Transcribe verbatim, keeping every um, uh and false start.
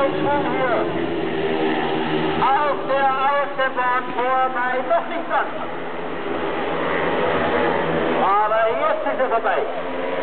Schwung hier. Auf der Außenbahn vorbei, noch nicht ganz. Aber jetzt ist er vorbei.